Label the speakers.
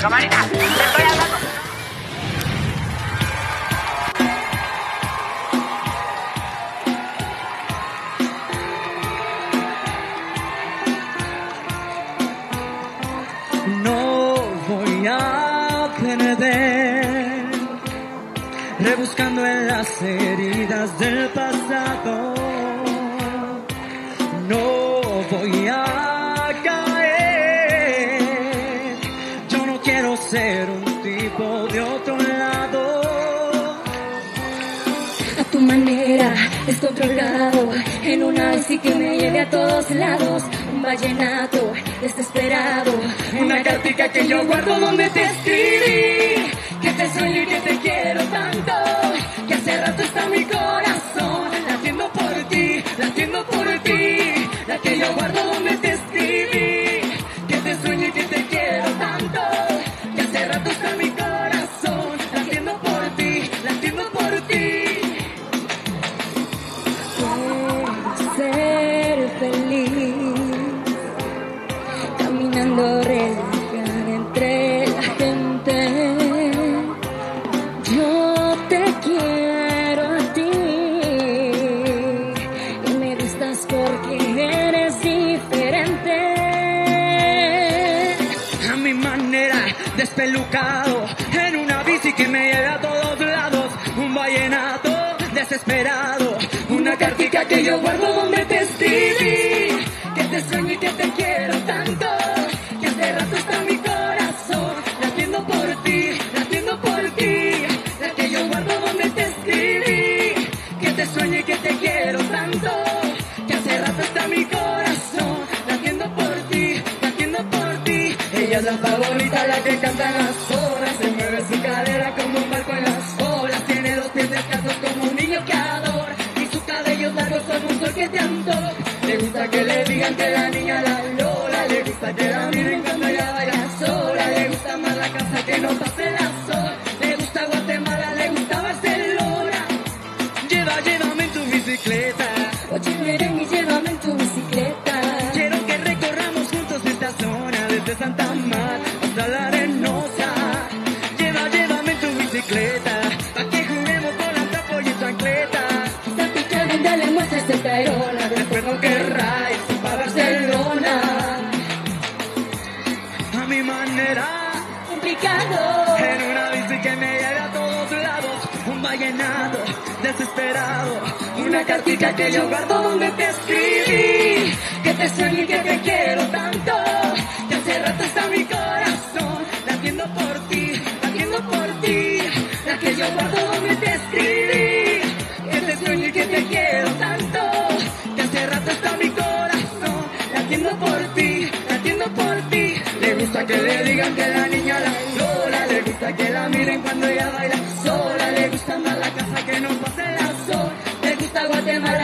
Speaker 1: Camarita, te estoy hablando.
Speaker 2: No voy a perder, rebuscando en las heridas del pasado. No voy a caer, yo no quiero ser un tipo de otro lado.
Speaker 3: A tu manera, descontrolado, en una bici que me lleve a todos lados. Un vallenato desesperado,
Speaker 2: Una cartica que yo guardo donde te escribí, que te sueño y que te quiero tanto, que hace rato está mi corazón latiendo por ti, latiendo por ti. La que yo guardo donde te escribí, que te sueño y que te quiero tanto, que hace rato está mi corazón latiendo por ti, latiendo por ti.
Speaker 3: quiero ser feliz, caminando relajada entre la gente. Yo te quiero a ti y me gustas porque eres diferente.
Speaker 2: A mi manera, despelucado, en una bici que me lleve a todos lados. Un vallenato desesperado, una cartica que yo guardo donde te escribí, que te sueño y que te quiero tanto, que hace rato está mi corazón latiendo por ti, latiendo por ti. La que yo guardo donde te escribí, que te sueño y que te quiero tanto, que hace rato está mi corazón latiendo por ti, latiendo por ti. Ella es la favorita, la que canta en las horas, se mueve su cadera como un barco en las olas, tiene los pies descalzos como un niño que adora, y sus cabellos largos son un sol que te antoja. Le gusta que le digan que la niña la Lola, le gusta que la miren cuando ella baila sola, le gusta más la casa que no pase la sola, le gusta Guatemala, le gusta Barcelona. Llévame en tu bicicleta,
Speaker 3: Oye, ven y llévame en tu bicicleta.
Speaker 2: quiero que recorramos juntos esta zona, desde Santa Marta hasta la Arenosa. Llévame en tu bicicleta, pa' que juguemos con la trapo y en chancleta.
Speaker 3: Sapi que algún día le muestres el Carola.
Speaker 2: Después no querrá irse pa' Barcelona. A mi manera,
Speaker 3: Complicado.
Speaker 2: en una bici que me lleve a todos lados. Un vallenato desesperado, una cartica que yo guardo donde te escribí, que te sueño y que te quiero tanto, que hace rato está mi corazón latiendo por ti, latiendo por ti. La que yo guardo donde te escribí, que te sueño y que te quiero tanto, que hace rato está mi corazón latiendo por ti, latiendo por ti. Le gusta que le digan que la niña la Lola, le gusta que la miren cuando ella baila sola, le gusta más la casa que no pase la sol, le gusta Guatemala,